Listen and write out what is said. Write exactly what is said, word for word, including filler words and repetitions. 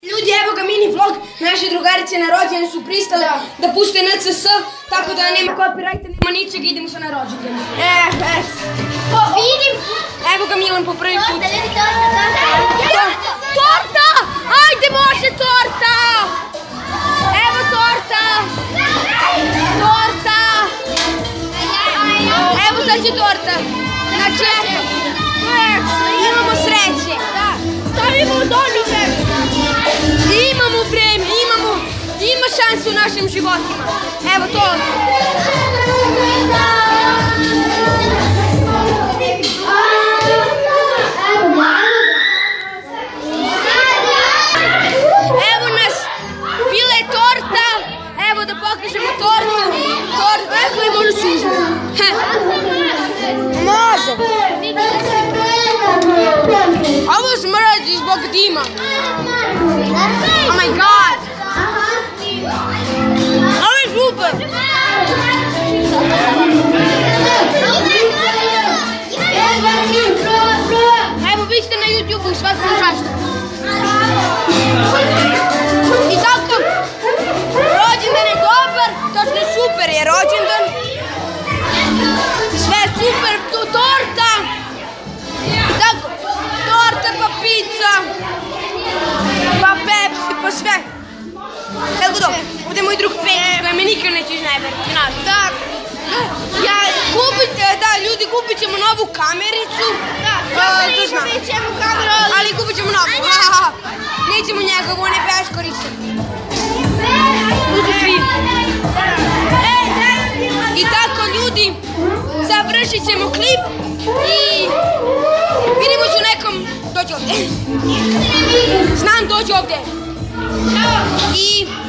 Ljudi, evo ga mini vlog, naše drugarice na rođendan su pristale da puste N C S, tako da nema copyrighta, nema ničeg, idemo sa na rođendan. E, ves. Vidim. Evo ga Milan po prvi put. Torta, ljudi, torta, torta. Torta! Ajde, može torta! Evo torta! Torta! Evo sad će torta. Znači, imamo sreće. Stavimo u donju vreme. Imamo vreme, imamo, ima šansu u našim životima. Evo to. Evo nas, bila je torta. Evo da pokažemo tortu. Torta, evo je možda sužno. Može. Ovo smrdi zbog dima. Oh my god! Ovo je super! Evo, vi ste na YouTube-u, sve smo často. I tako, rođendan je dobar, točno je super je rođendan. Sve je super, tu torta. I tako, torta pa pizza. Pa Pepsi, pa sve. Tako da, ovdje je moj drug Pečić koji me nikad neće iznajveriti. Da, Ja, kupite, da, ljudi, kupit ćemo novu kamericu. da, ja sam imam već jednu kameru, ali... Ali kupit ćemo novu. Nećemo njegovu, on je beskoristan. I tako, ljudi, završit ćemo klip i vidimo se u nekom... Dođi ovdje. Znam, dođi ovdje. I...